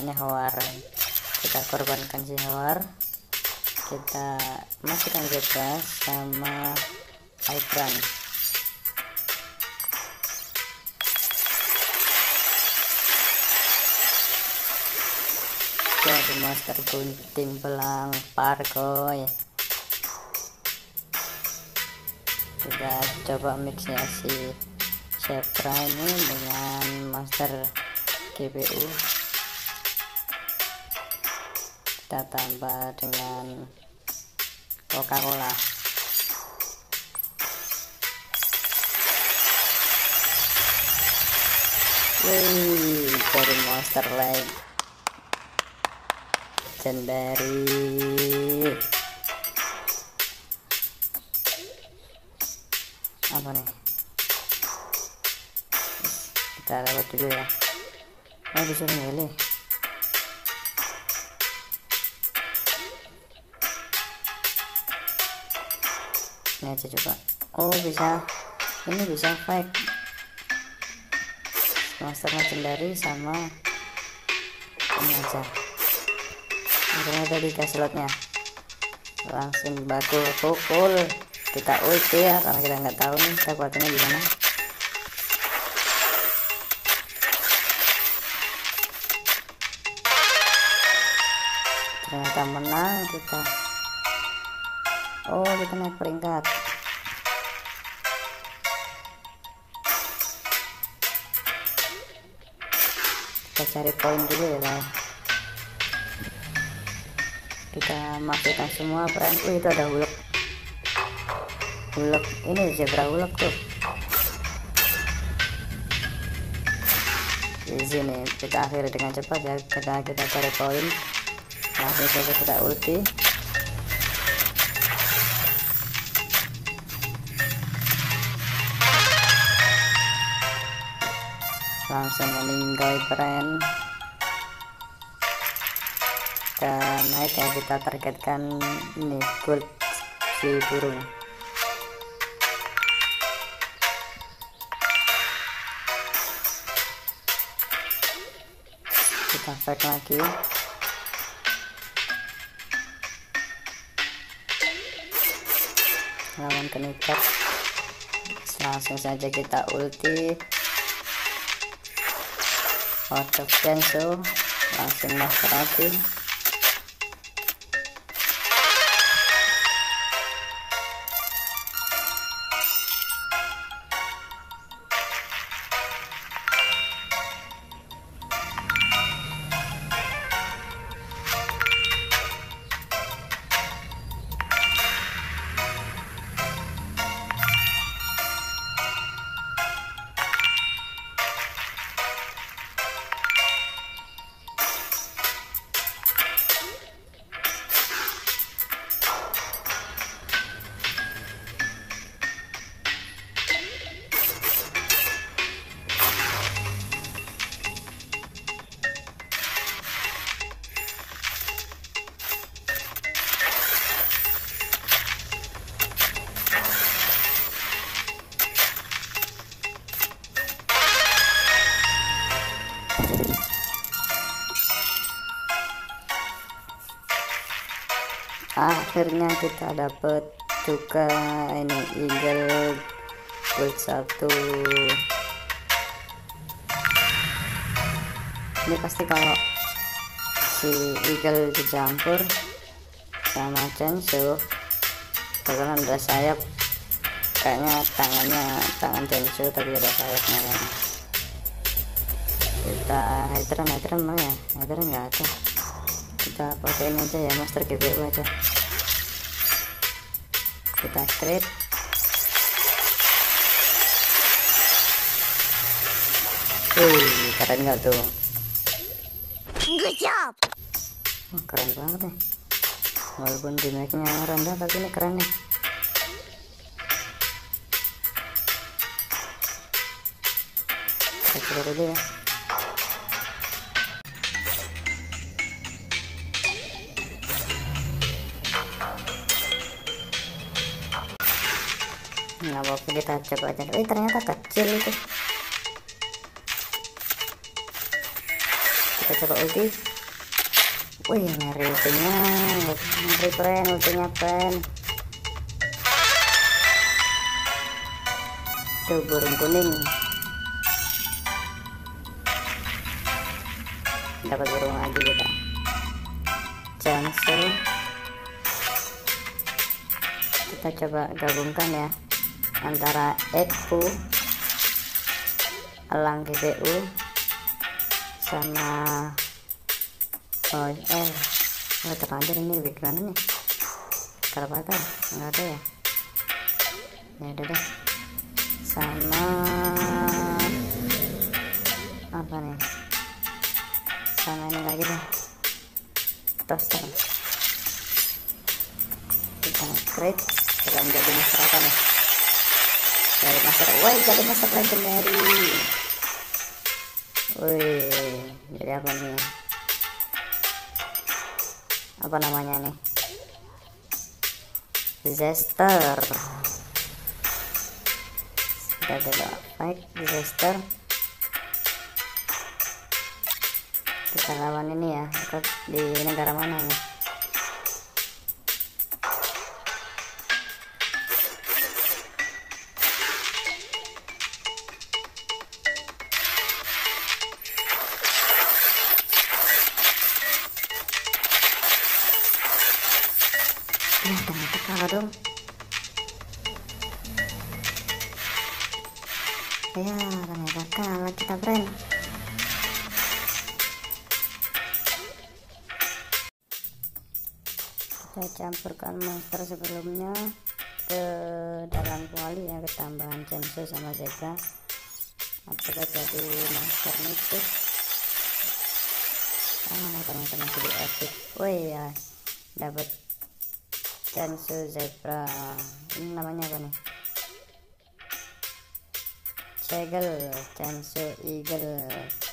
namanya Hawar. Kita korbankan si Hawar, kita masukkan Zebra sama Aibran. Jadi monster gunting belang parkoy. Kita coba mixnya si Zebra ini dengan monster GPU. Kita tambah dengan Coca-Cola. Wih, dari monster lain legendary. Apa nih? Kita lewat dulu ya. Oh, disuruh milih. Ini aja coba. Oh, bisa. Ini bisa fake monster legendary sama ini aja. Ternyata 3 slotnya. Langsung bakul pukul. Kita ulti ya, karena kita nggak tahu nih kekuatannya gimana. Ternyata menang kita. Oh, kita naik peringkat. Kita cari poin dulu ya guys. Kita masukkan semua friend. Itu ada hulk ini, Zebra hulk tuh di sini. Kita akhiri dengan cepat ya. Kita cari poin, langsung saja kita ulti. Langsung meninggal friend. Dan naik ya, kita targetkan ini gold si burung. Kita fake lagi. Lawan penikat. Langsung saja kita ulti. Out of Denso. Langsung master lagi. Akhirnya kita dapat juga ini eagle gold 1. Ini pasti kalau si eagle dicampur sama Denso bakalan ada sayap. Kayaknya tangan Denso tapi ada sayapnya kan. Kita Hydran mana ya? Hydran nggak ada. Kita pakein aja ya, master GPU aja. Kita straight. Keren nggak tuh? Good job. Keren banget nih. Walaupun damage-nya rendah tapi ini keren nih. Kita coba dulu ya. Nggak apa-apa, kita coba aja. Ternyata kecil itu. Kita coba ulti. Wih, ngeri ultinya, ngeri friend, ultinya friend. Tuh burung kuning, dapat burung lagi kita. Chancel, kita coba gabungkan ya antara Eku, elang GPU sama terlanjur ini background nih. Kalau patah nggak ada ya, ya udah deh. Sama apa nih, sama ini lagi deh, toaster. Kita create kita menjadi masyarakat nih, dari masyarakat. Woi, jadi masyarakat legendary. Wih, jadi apa nih, apa namanya nih, disaster. Kita coba fight disaster, kita lawan ini ya, di negara mana nih. Ya ternyata kalah dong. Ya ternyata kalah kita friend. Kita campurkan monster sebelumnya ke dalam kuali ya, ketambahan Chainsaw sama Zebra. Apakah jadi monster itu? Ternyata masih di epic. Woi ya, dapat Chainsaw Zebra. Ini namanya apa nih? Chainsaw Eagle.